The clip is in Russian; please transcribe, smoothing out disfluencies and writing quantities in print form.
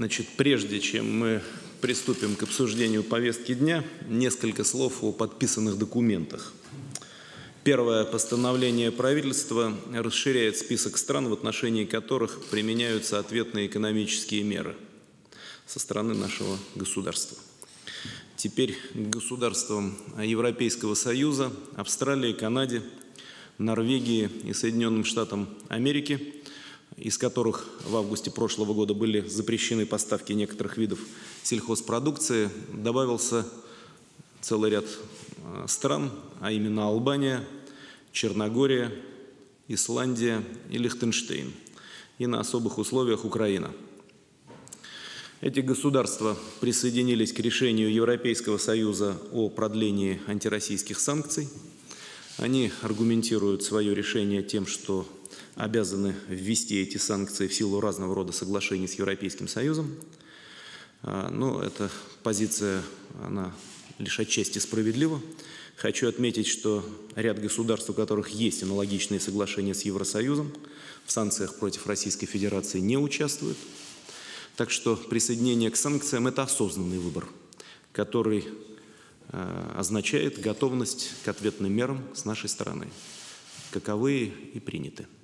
Значит, прежде чем мы приступим к обсуждению повестки дня, несколько слов о подписанных документах. Первое постановление правительства расширяет список стран, в отношении которых применяются ответные экономические меры со стороны нашего государства. Теперь к государствам Европейского Союза, Австралии, Канаде, Норвегии и Соединенным Штатам Америки, из которых в августе прошлого года были запрещены поставки некоторых видов сельхозпродукции, добавился целый ряд стран, а именно Албания, Черногория, Исландия и Лихтенштейн, и на особых условиях Украина. Эти государства присоединились к решению Европейского Союза о продлении антироссийских санкций. Они аргументируют свое решение тем, что обязаны ввести эти санкции в силу разного рода соглашений с Европейским Союзом. Но эта позиция, она лишь отчасти справедлива. Хочу отметить, что ряд государств, у которых есть аналогичные соглашения с Евросоюзом, в санкциях против Российской Федерации не участвуют. Так что присоединение к санкциям – это осознанный выбор, который означает готовность к ответным мерам с нашей стороны, каковые и приняты.